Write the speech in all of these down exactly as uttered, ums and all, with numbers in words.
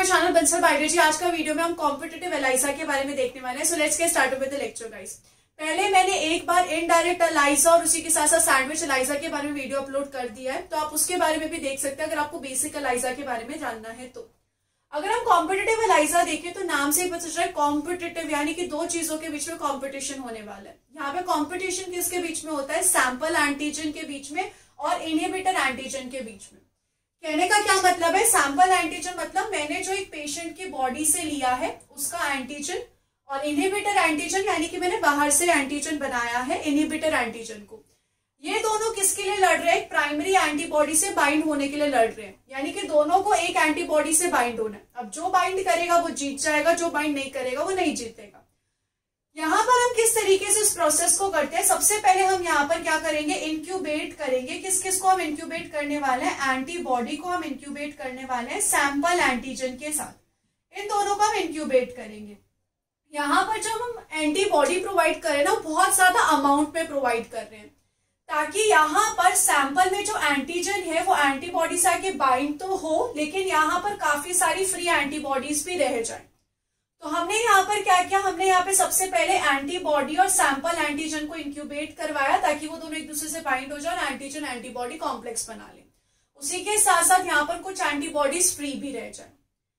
My channel Bansal biology. आज का video में हम कॉम्पिटिटिव एलाइजा के बारे में देखने वाले हैं। So let's get started with the lecture guys. पहले मैंने एक बार इनडायरेक्ट एलाइजा और उसी के साथ साथ सैंडविच एलाइजा के बारे में वीडियो अपलोड कर दिया है, तो आप उसके बारे में भी देख सकते हैं अगर आपको बेसिक एलाइजा के बारे में जानना है तो। अगर हम कॉम्पिटिटिव एलाइजा देखें तो नाम से ही पता चल रहा है कॉम्पिटिटिव, यानी कि दो चीजों के बीच में कॉम्पिटिशन होने वाला है। यहाँ पे कॉम्पिटिशन किसके बीच में होता है? सैंपल एंटीजन के बीच में और इनहिबिटर एंटीजन के बीच में। कहने का क्या मतलब है? सैंपल एंटीजन मतलब मैंने जो एक पेशेंट की बॉडी से लिया है उसका एंटीजन, और इनहिबिटर एंटीजन यानी कि मैंने बाहर से एंटीजन बनाया है इनहिबिटर एंटीजन को। ये दोनों किसके लिए लड़ रहे हैं? प्राइमरी एंटीबॉडी से बाइंड होने के लिए लड़ रहे हैं, यानी कि दोनों को एक एंटीबॉडी से बाइंड होना है। अब जो बाइंड करेगा वो जीत जाएगा, जो बाइंड नहीं करेगा वो नहीं जीतेगा। यहाँ पर हम किस तरीके से इस प्रोसेस को करते हैं? सबसे पहले हम यहाँ पर क्या करेंगे? इंक्यूबेट करेंगे। किस किस को हम इंक्यूबेट करने वाले हैं? एंटीबॉडी को हम इंक्यूबेट करने वाले हैं सैंपल एंटीजन के साथ। इन दोनों को हम इंक्यूबेट करेंगे। यहाँ पर जब हम एंटीबॉडी प्रोवाइड करें ना, बहुत ज्यादा अमाउंट में प्रोवाइड कर रहे हैं, ताकि यहाँ पर सैंपल में जो एंटीजन है वो एंटीबॉडी से आके बाइंड तो हो, लेकिन यहाँ पर काफी सारी फ्री एंटीबॉडीज भी रह जाए। तो हमने यहाँ पर क्या किया? हमने यहाँ पे सबसे पहले एंटीबॉडी और सैंपल एंटीजन को इंक्यूबेट करवाया ताकि वो दोनों एक दूसरे से बाइंड हो जाए और एंटीजन एंटीबॉडी कॉम्प्लेक्स बना ले। उसी के साथ साथ यहाँ पर कुछ एंटीबॉडीज फ्री भी रह जाए।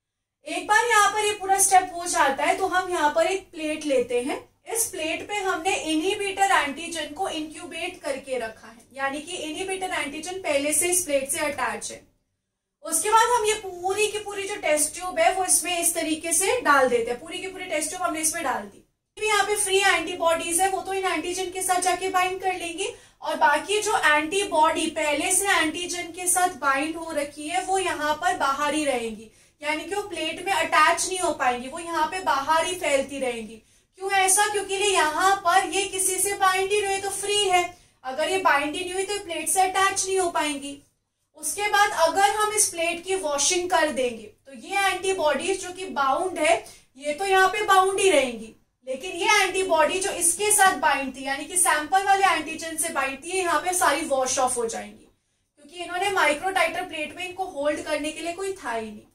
एक बार यहाँ पर ये पूरा स्टेप हो जाता है तो हम यहाँ पर एक प्लेट लेते हैं। इस प्लेट पे हमने इनहिबिटर एंटीजन को इंक्यूबेट करके रखा है, यानी कि इनहिबिटर एंटीजन पहले से इस प्लेट से अटैच है। उसके बाद हम ये पूरी की पूरी जो टेस्ट ट्यूब है वो इसमें इस तरीके से डाल देते हैं। पूरी की पूरी टेस्ट ट्यूब हमने इसमें डाल दी। यहाँ पे फ्री एंटीबॉडीज है वो तो इन एंटीजन के साथ जाके बाइंड कर लेंगी, और बाकी जो एंटीबॉडी पहले से एंटीजन के साथ बाइंड हो रखी है वो यहाँ पर बाहर ही रहेंगी, यानी कि वो प्लेट में अटैच नहीं हो पाएंगी, वो यहाँ पे बाहर ही फैलती रहेंगी। क्यों ऐसा? क्योंकि यहाँ पर ये किसी से बाइंड ही नहीं हुई तो फ्री है। अगर ये बाइंड ही नहीं हुई तो प्लेट से अटैच नहीं हो पाएंगी। उसके बाद अगर हम इस प्लेट की वॉशिंग कर देंगे तो ये एंटीबॉडीज जो कि बाउंड है ये तो यहाँ पे बाउंड ही रहेंगी, लेकिन ये एंटीबॉडी जो इसके साथ बाइंड थी यानी कि सैंपल वाले एंटीजन से बाइंड थी, यहाँ पे सारी वॉश ऑफ हो जाएंगी, क्योंकि इन्होंने माइक्रोटाइटर प्लेट में इनको होल्ड करने के लिए कोई था ही नहीं।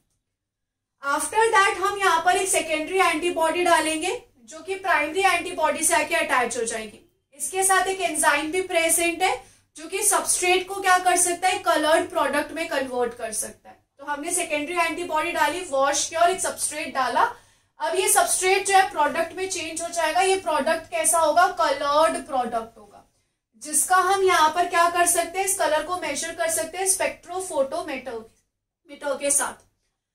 आफ्टर दैट हम यहाँ पर एक सेकेंडरी एंटीबॉडी डालेंगे जो कि प्राइमरी एंटीबॉडी से आके अटैच हो जाएगी। इसके साथ एक एंजाइम भी प्रेजेंट है जो कि सबस्ट्रेट को क्या कर सकता है? कलर्ड प्रोडक्ट में कन्वर्ट कर सकता है। तो हमने सेकेंडरी एंटीबॉडी डाली, वॉश किया और एक सबस्ट्रेट डाला। अब ये सबस्ट्रेट जो है प्रोडक्ट में चेंज हो जाएगा। ये प्रोडक्ट कैसा होगा? कलर्ड प्रोडक्ट होगा, जिसका हम यहाँ पर क्या कर सकते हैं? इस कलर को मेजर कर सकते हैं स्पेक्ट्रोफोटोमीटर मीटर के साथ।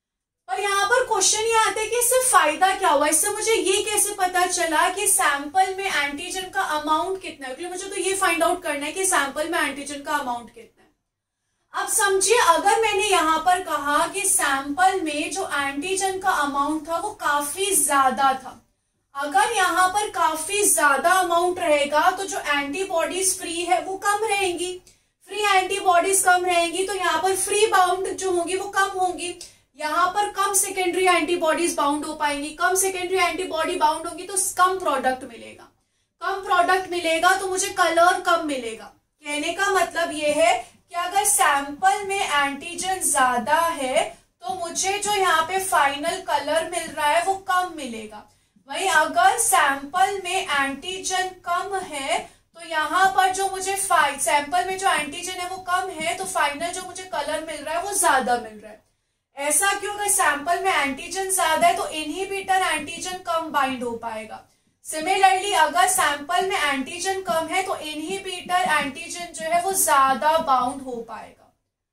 और यहाँ पर क्वेश्चन ये आता है कि इससे फायदा क्या हुआ? इससे मुझे ये कैसे पता चला कि सैंपल में एंटीजन का अमाउंट कितना है? क्योंकि मुझे तो ये फाइंड आउट करना है कि सैंपल में एंटीजन का अमाउंट कितना है। अब समझिए, अगर मैंने यहाँ पर कहा कि सैंपल में जो एंटीजन का अमाउंट था वो काफी ज्यादा था, अगर यहाँ पर काफी ज्यादा अमाउंट रहेगा तो जो एंटीबॉडीज फ्री है वो कम रहेंगी। फ्री एंटीबॉडीज कम रहेंगी तो यहाँ पर फ्री बाउंड जो होंगी वो कम होंगी। यहाँ पर कम सेकेंडरी एंटीबॉडीज बाउंड हो पाएंगी। कम सेकेंडरी एंटीबॉडी बाउंड होगी तो कम प्रोडक्ट मिलेगा। कम प्रोडक्ट मिलेगा तो मुझे कलर कम मिलेगा। कहने का मतलब ये है कि अगर सैंपल में एंटीजन ज्यादा है तो मुझे जो यहाँ पे फाइनल कलर मिल रहा है वो कम मिलेगा। वहीं अगर सैंपल में एंटीजन कम है तो यहाँ पर जो मुझे सैंपल में जो एंटीजन है वो कम है तो फाइनल जो मुझे कलर मिल रहा है वो ज्यादा मिल रहा है। ऐसा क्यों? अगर सैंपल में एंटीजन ज्यादा है तो इनहिबिटर एंटीजन कम बाइंड हो पाएगा। सिमिलरली अगर सैंपल में एंटीजन कम है तो इनहिबिटर एंटीजन जो है वो ज्यादा बाउंड हो पाएगा।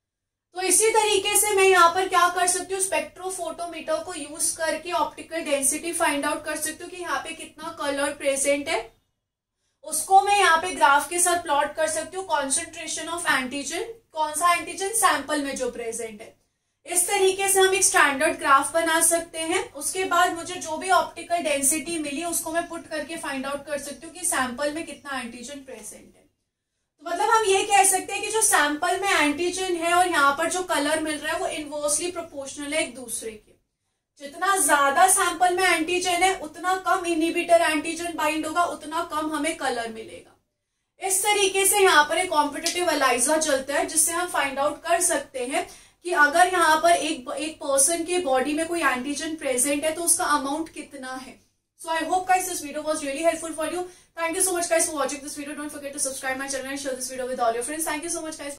तो इसी तरीके से मैं यहाँ पर क्या कर सकती हूँ? स्पेक्ट्रोफोटोमीटर को यूज करके ऑप्टिकल डेंसिटी फाइंड आउट कर सकती हूँ कि यहाँ पे कितना कलर प्रेजेंट है। उसको मैं यहाँ पे ग्राफ के साथ प्लॉट कर सकती हूँ। कॉन्सेंट्रेशन ऑफ एंटीजन, कौन सा एंटीजन? सैंपल में जो प्रेजेंट है। इस तरीके से हम एक स्टैंडर्ड ग्राफ बना सकते हैं। उसके बाद मुझे जो भी ऑप्टिकल डेंसिटी मिली उसको मैं पुट करके फाइंड आउट कर सकती हूँ कि सैंपल में कितना एंटीजन प्रेजेंट है। तो मतलब हम ये कह सकते हैं कि जो सैंपल में एंटीजन है और यहाँ पर जो कलर मिल रहा है वो इनवर्सली प्रोपोर्शनल है एक दूसरे के। जितना ज्यादा सैंपल में एंटीजन है उतना कम इनहिबिटर एंटीजन बाइंड होगा, उतना कम हमें कलर मिलेगा। इस तरीके से यहाँ पर एक कॉम्पिटिटिव एलाइजा चलता है जिससे हम फाइंड आउट कर सकते हैं कि अगर यहाँ पर एक एक पर्सन के बॉडी में कोई एंटीजन प्रेजेंट है तो उसका अमाउंट कितना है. So I hope guys this video was really helpful for you. Thank you so much guys for watching this video. Don't forget to subscribe my channel and share this video with all your friends. Thank you so much guys.